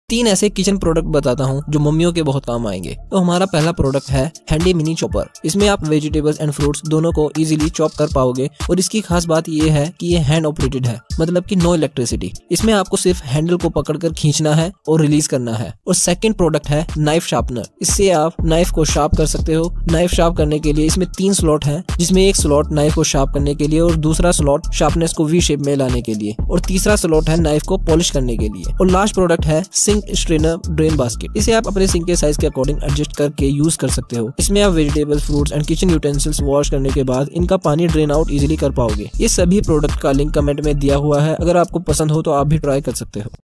3 ऐसे kitchen product बताता हूँ जो मम्मियों के बहुत काम आएंगे। तो हमारा पहला प्रोडक्ट है हैंडी मिनी चॉपर। इसमें आप वेजिटेबल्स एंड फ्रूट्स दोनों को इजीली चॉप कर पाओगे और इसकी खास बात ये है कि ये हैंड ऑपरेटेड है, मतलब कि नो इलेक्ट्रिसिटी। इसमें आपको सिर्फ हैंडल को पकड़कर खींचना है और रिलीज करना है। और सेकंड प्रोडक्ट है नाइफ शार्पनर। इससे आप नाइफ को शार्प कर सकते हो। नाइफ शार्प करने के लिए इसमें 3 स्लॉट है, जिसमें एक स्लॉट नाइफ को शार्प करने के लिए और दूसरा स्लॉट शार्पनेस को वी शेप में लाने के लिए और तीसरा स्लॉट है नाइफ को पॉलिश करने के लिए। और लास्ट प्रोडक्ट है सिंक स्ट्रेनर ड्रेन बास्केट। इसे आप अपने सिंक के साइज के अकॉर्डिंग एडजस्ट करके यूज कर सकते हो। इसमें आप vegetables, fruits and kitchen utensils wash करने के बाद इनका पानी ड्रेन आउट इजीली कर पाओगे। ये सभी प्रोडक्ट का लिंक कमेंट में दिया हुआ है, अगर आपको पसंद हो तो आप भी ट्राई कर सकते हो।